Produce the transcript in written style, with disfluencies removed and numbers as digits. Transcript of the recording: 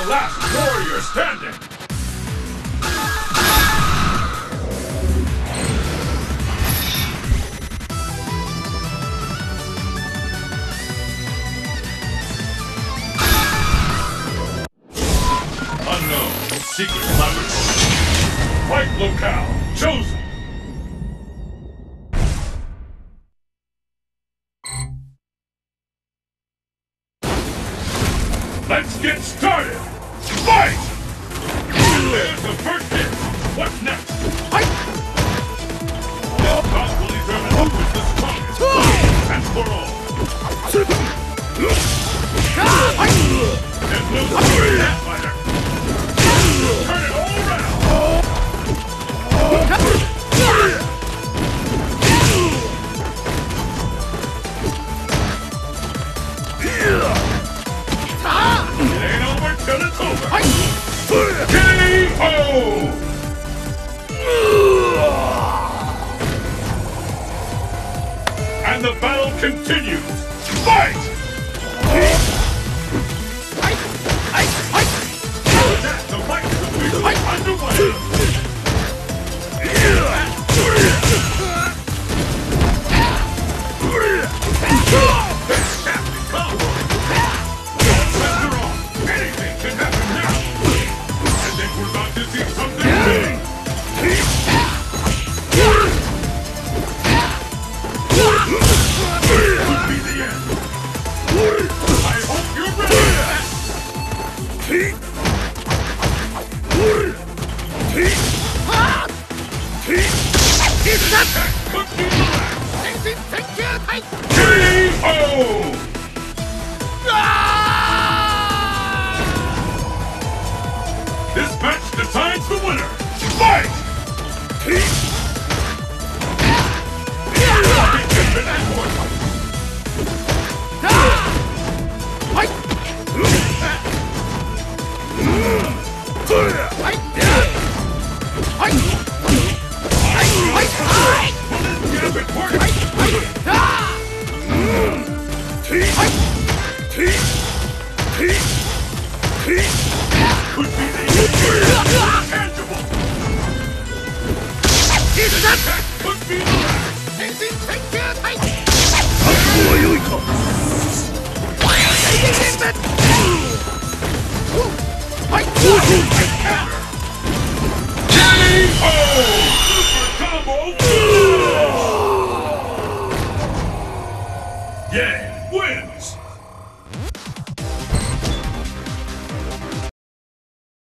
Last warrior standing! Unknown secret laboratory. Right locale chosen. Let's get started! Fight! There's the first hit! What's next? Fight! This bout will determine who is the strongest. And for all. There's no story in that fighter. Turn it all around! It ain't over till it's over! K.O. And the battle continues! Fight! The fight is officially underway! Fantastic combo! After all, anything can happen now! I think we're about to see something big! Could be the end! I hope you're ready! That could be the last! K.O. This match decides the winner! Fight! Could be the tangible! That could be the last!